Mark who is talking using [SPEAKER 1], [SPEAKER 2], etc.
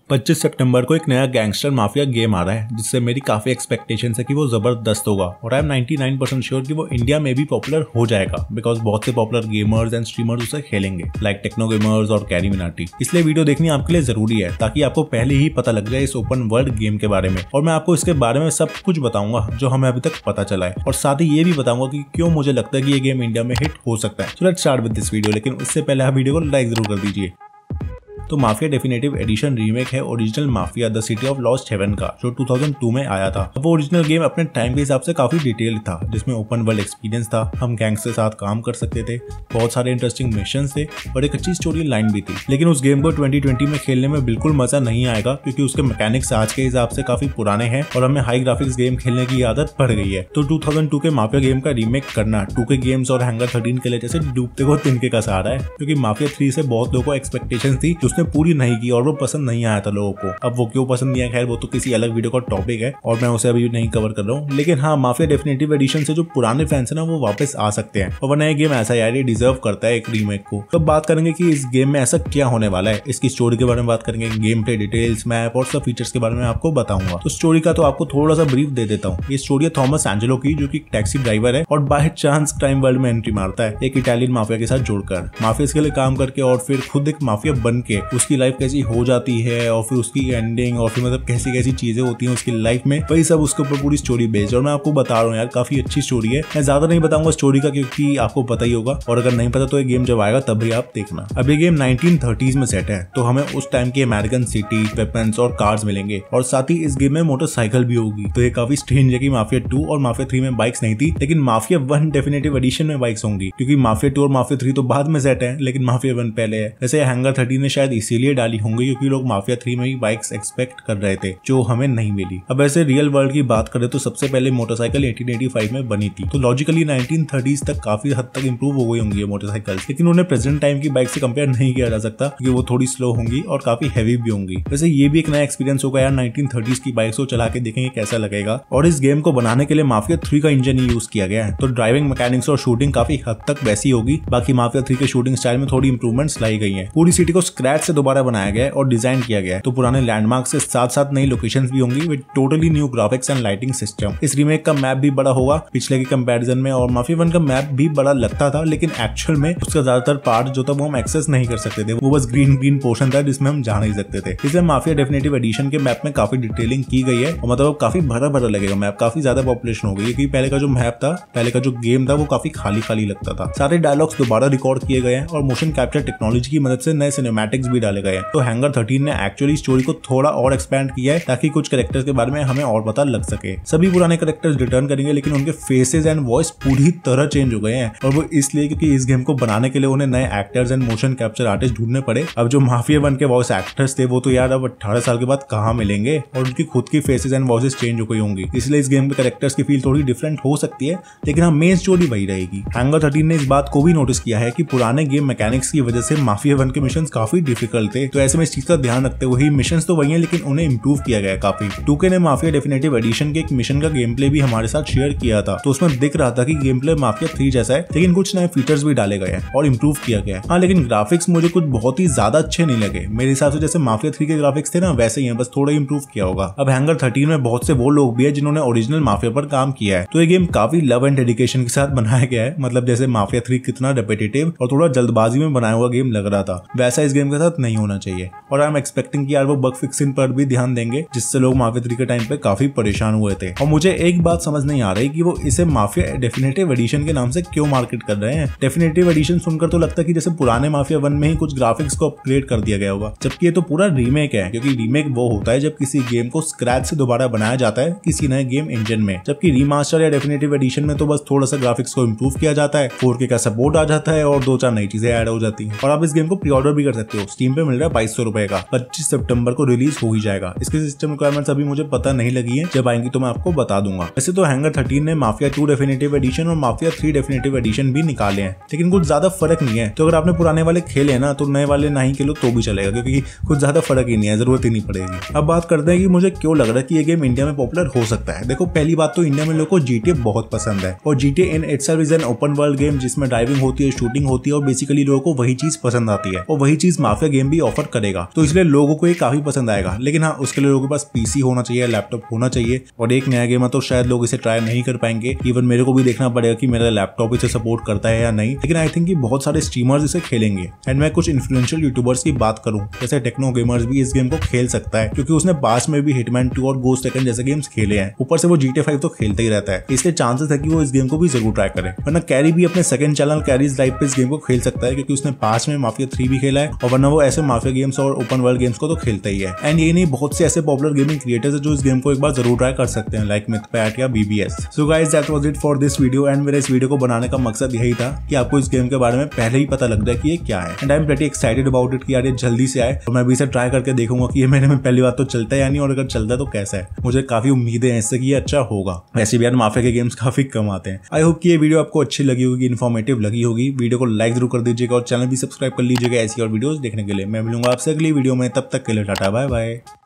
[SPEAKER 1] 25 सितंबर को एक नया गैंगस्टर माफिया गेम आ रहा है जिससे मेरी काफी एक्सपेक्टेशन है कि वो जबरदस्त होगा और आई एम 99% श्योर कि वो इंडिया में भी पॉपुलर हो जाएगा बिकॉज बहुत से पॉपुलर गेमर्स एंड स्ट्रीमर्स उसे खेलेंगे लाइक टेक्नो गेमर्स और कैरी मिनाटी। इसलिए वीडियो देखनी आपके लिए जरूरी है ताकि आपको पहले ही पता लग जाए इस ओपन वर्ल्ड गेम के बारे में और मैं आपको इसके बारे में सब कुछ बताऊंगा जो हमें अभी तक पता चला है और साथ ही ये भी बताऊंगा कि क्यों मुझे लगता है कि ये गेम इंडिया में हिट हो सकता है। So let's start with this video, लेकिन उससे पहले आप वीडियो को लाइक जरूर कर दीजिए। तो माफिया डेफिनेटिव एडिशन रीमेक है original Mafia the city of lost heaven का जो 2002 में आया था। वो ओरिजिनल गेम अपने टाइम के हिसाब से काफी डिटेल था जिसमें ओपन वर्ल्ड एक्सपीरियंस था, हम गैंग्स के साथ काम कर सकते थे, बहुत सारे इंटरेस्टिंग मिशंस थे और एक अच्छी स्टोरी लाइन भी थी। लेकिन उस गेम को 2020 में खेलने में बिल्कुल मजा नहीं आएगा क्योंकि उसके मैकेनिक्स आज के हिसाब से काफी पुराने हैं और हमें हाई ग्राफिक्स गेम खेलने की आदत पड़ गई है। तो 2002 के माफिया गेम का रीमेक करना 2K गेम्स और हैंगर 13 के लिए जैसे डूबते को तिनके का सहारा है क्योंकि माफिया 3 से बहुत लोगों को एक्सपेक्टेशन थी जो उसने पूरी नहीं की और वो पसंद नहीं आया था लोगों को। अब वो क्यों पसंद नहीं आया, खैर वो तो किसी अलग वीडियो का टॉपिक है और मैं उसे अभी नहीं कवर कर रहा हूँ। लेकिन हाँ, माफिया डेफिनेटिव एडिशन से जो पुराने फैंस है ना वो वापस आ सकते हैं और वरना ये गेम ऐसा यार ये डिजर्व करता है एक रीमेक को। तो बात करेंगे कि इस गेम में ऐसा क्या होने वाला है, इसकी स्टोरी के बारे में बात करेंगे, गेम प्ले डिटेल्स, मैप और सब फीचर्स के बारे में आपको बताऊंगा। तो स्टोरी का तो आपको थोड़ा सा ब्रीफ दे देता हूँ। ये स्टोरी है थॉमस एंजेलो की जो कि टैक्सी ड्राइवर है और बाय चांस क्राइम वर्ल्ड में एंट्री मारता है एक इटालियन माफिया के साथ जुड़कर, माफिया के लिए काम करके और फिर खुद एक माफिया बन के उसकी लाइफ कैसी हो जाती है और फिर उसकी एंडिंग और फिर मतलब कैसी कैसी चीजें होती हैं उसकी लाइफ में, वही सब उसके ऊपर पूरी स्टोरी बेस्ड। और मैं आपको बता रहा हूँ यार काफी अच्छी स्टोरी है। मैं ज्यादा नहीं बताऊंगा स्टोरी का क्योंकि आपको पता ही होगा और अगर नहीं पता तो ये गेम जब आएगा तब भी आप देखना। अब ये गेम 1930s में सेट है तो हमें उस टाइम की अमेरिकन सिटी, वेपन्स और कार्स मिलेंगे और साथ ही इस गेम में मोटरसाइकिल भी होगी। तो ये काफी स्ट्रेंज है कि माफिया 2 और माफिया 3 में बाइक्स नहीं थी लेकिन माफिया 1 डेफिनेटिव एडिशन में बाइक्स होंगी क्योंकि माफिया 2 और माफिया 3 तो बाद में सेट है लेकिन माफिया 1 पहले है। वैसे हैंगर 13 ने शायद इसीलिए डाली होंगी क्योंकि लोग माफिया 3 में ही बाइक्स एक्सपेक्ट कर रहे थे जो हमें नहीं मिली। अब ऐसे रियल वर्ल्ड की बात करें तो सबसे पहले मोटरसाइकिल 1885 में बनी थी तो लॉजिकली 1930s तक काफी हद तक इंप्रूव हो गई होंगी ये मोटरसाइकिल, लेकिन उन्हें प्रेजेंट टाइम की बाइक से कंपेयर नहीं किया जा सकता क्योंकि वो थोड़ी स्लो होंगी और काफी हैवी भी होंगी। वैसे ये भी एक नया एक्सपीरियंस होगा यार, 1930s की बाइक्स को चला के देखेंगे कैसा लगेगा। और इस गेम को बनाने के लिए माफिया 3 का इंजन ही यूज किया गया है तो ड्राइविंग मैकेनिक्स और शूटिंग काफी हद तक वैसी होगी। बाकी माफिया 3 के शूटिंग स्टाइल में थोड़ी इंप्रूवमेंट्स लाई गई है। पूरी सिटी को स्क्रैच से दोबारा बनाया गया है और डिजाइन किया गया है तो पुराने लैंडमार्क से साथ साथ नई लोकेशंस भी होंगी with totally new graphics and lighting system. इस रीमेक का मैप भी बड़ा होगा पिछले के कंपैरिजन में और माफिया 1 का मैप भी बड़ा लगता था लेकिन एक्चुअल में उसका ज्यादातर पार्ट जो था वो हम एक्सेस नहीं कर सकते थे, वो बस ग्रीन पोर्शन था जिसमें हम जा नहीं सकते थे। इसलिए माफिया डेफिनेटिव एडिशन के मैप में काफी डिटेलिंग की गई है और मतलब काफी भरा भरा लगेगा मैप, काफी ज्यादा पॉपुलेशन हो गई क्योंकि पहले का जो मैप था, पहले का जो गेम था वो काफी खाली खाली लगता था। सारे डायलॉग्स दोबारा रिकॉर्ड किए गए हैं और मोशन कैप्चर टेक्नोलॉजी की मदद से नए सिनेमैटिक्स भी डाले गए हैं। तो हैंगर 13 ने एक्चुअली स्टोरी को थोड़ा और एक्सपैंड किया है ताकि कुछ कैरेक्टर्स के बारे में हमें और पता लग सके। सभी पुराने कैरेक्टर्स रिटर्न करेंगे लेकिन उनके फेसेस एंड वॉइस पूरी तरह चेंज हो गए हैं और वो इसलिए क्योंकि इस गेम को बनाने के लिए उन्हें नए actors and motion capture artist ढूंढने पड़े। अब जो माफिया 1 के वॉइस एक्टर्स थे वो तो यार अब 18 साल के बाद कहाँ मिलेंगे और उनकी खुद की फेसेस एंड वॉइसेस चेंज हो गई होंगी, इसलिए इस गेम के कैरेक्टर्स की फील थोड़ी डिफरेंट हो सकती है लेकिन हाँ मेन स्टोरी वही रहेगी। हैंगर 13 ने इस बात को भी नोटिस किया है कि पुराने गेम मैकेनिक्स की वजह से माफिया 1 के मिशन काफी डिफिकल्ट थे तो ऐसे में इस चीज का ध्यान रखते हुए मिशन तो वही है लेकिन उन्हें इंप्रूव किया गया काफी। 2K ने माफिया डेफिनेटिव एडिशन के एक मिशन का गेम प्ले भी हमारे साथ शेयर किया था तो उसमें दिख रहा था कि गेम प्ले माफिया 3 जैसा है लेकिन कुछ नए फीचर्स भी डाले गए हैं और इंप्रूव किया गया है। हाँ लेकिन ग्राफिक्स मुझे कुछ बहुत ही ज्यादा अच्छे नहीं लगे, मेरे हिसाब से जैसे माफिया 3 के ग्राफिक्स थे ना वैसे ही है, बस थोड़ा इंप्रूव किया होगा। अब हैंगर 13 में बहुत से वो लोग भी है जिन्होंने ओरिजिनल माफिया पर काम किया है तो ये गेम काफी लव एंड डेडिकेशन के साथ बनाया गया है। मतलब जैसे माफिया 3 कितना रेपिटेटिव और थोड़ा जल्दबाजी में बनाया हुआ गेम लग रहा था वैसा इस गेम के साथ नहीं होना चाहिए और आई एम एक्सपेक्टिंग कि यार वो बग फिक्सिंग पर भी ध्यान देंगे जिससे लोग माफिया 3 के टाइम पे काफी परेशान हुए थे। और मुझे एक बात समझ नहीं आ रही कि वो इसे माफिया डेफिनेटिव एडिशन के नाम से क्यों मार्केट कर रहे हैं। डेफिनेटिव एडिशन सुनकर तो लगता है कि जैसे पुराने माफिया 1 में ही कुछ ग्राफिक्स को अपग्रेड कर दिया गया होगा जबकि ये तो पूरा रीमेक है क्योंकि रीमेक वो होता है जब किसी गेम को स्क्रैच से दोबारा बनाया जाता है किसी नए गेम इंजन में, जबकि रीमास्टर या डेफिनेटिव एडिशन में तो बस थोड़ा सा ग्राफिक्स को इंप्रूव किया जाता है, 4K का सपोर्ट आ जाता है और 2-4 नई चीजें ऐड हो जाती हैं। और आप इस गेम को प्री ऑर्डर भी कर सकते हो, स्टीम पे मिल रहा है 2200 रुपए का, 25 सितंबर को रिलीज हो ही जाएगा। इसकी सिस्टम रिक्वायरमेंट्स अभी मुझे पता नहीं लगी है, जब आएंगी तो मैं आपको बता दूंगा। वैसे तो हैंगर 13 ने माफिया 2 डेफिनेटिव एडिशन और माफिया 3 डेफिनेटिव एडिशन भी निकाले हैं लेकिन कुछ ज्यादा फर्क नहीं है। तो अगर आपने पुराने वाले खेले हैं ना तो नए वाले नहीं खेलो तो भी चलेगा क्योंकि कुछ ज्यादा फर्क ही नहीं है, जरूरत ही नहीं पड़ेगी। अब बात करते हैं कि मुझे क्यों लग रहा है कि ये गेम इंडिया में पॉपुलर हो सकता है। देखो पहली बात तो इंडिया में लोगों को GTA बहुत पसंद है और GTA in itself is an open world game जिसमें ड्राइविंग होती है, शूटिंग होती है और बेसिकली लोगों को वही चीज पसंद आती है और वही चीज माफिया माफिया गेम भी ऑफर करेगा, तो इसलिए लोगों को ये काफी पसंद आएगा। लेकिन हाँ, उसके लिए लोगों के पास पीसी होना चाहिए, लैपटॉप होना चाहिए, और एक नया गेम है तो शायद लोग इसे ट्राई नहीं कर पाएंगे। इवन मेरे को भी देखना पड़ेगा कि मेरा लैपटॉप इसे सपोर्ट करता है या नहीं, लेकिन आई थिंक कि बहुत सारे स्ट्रीमर्स इसे खेलेंगे। एंड मैं कुछ इन्फ्लुएंशियल यूट्यूबर्स की बात करूं, जैसे टेक्नो गेमर्स भी इस गेम को खेल सकता है, क्योंकि उसने पास में भी हिटमैन 2 और गोस्ट रिकन जैसे गेम्स खेले हैं। ऊपर से वो GTA 5 तो खेलता ही रहता है, इसलिए चांसेस है कि वो इस गेम को भी जरूर ट्राई करे। वरना कैरी भी अपने सेकंड चैनल कैरीज लाइव पे इस गेम को खेल सकता है, क्योंकि उसने पास में माफिया 3 भी खेला है, और वरना वो ऐसे माफिया गेम्स और ओपन वर्ल्ड गेम्स को तो खेलता ही है। एंड ये नहीं, बहुत से ऐसे पॉपुलर गेमिंग क्रिएटर्स है जो इस गेम को एक बार जरूर ट्राई कर सकते हैं, लाइक मिथपैट या BBS। So guys, that was it for this video. And मेरे इस वीडियो को बनाने का मकसद यही था कि आपको इस गेम के बारे में पहले ही पता लग जाए कि ये क्या है। And I am pretty excited about it कि यार ये जल्दी से आए, और मैं भी इसे ट्राई करके देखूंगा कि ये मेरे में पहली बात तो चलता है या नहीं, और अगर चलता है तो कैसा है। मुझे काफी उम्मीदें हैं इससे कि ये अच्छा होगा। वैसे भी यार माफिया के गेम्स काफी कम आते हैं। आई होप कि ये वीडियो आपको अच्छी लगी होगी, इन्फॉर्मेटिव लगी होगी। वीडियो को लाइक जरूर कर दीजिएगा और चैनल भी सब्सक्राइब कर लीजिएगा ऐसी और वीडियोस देखने के लिए। मैं मिलूंगा आपसे अगली वीडियो में, तब तक के लिए टाटा बाय बाय।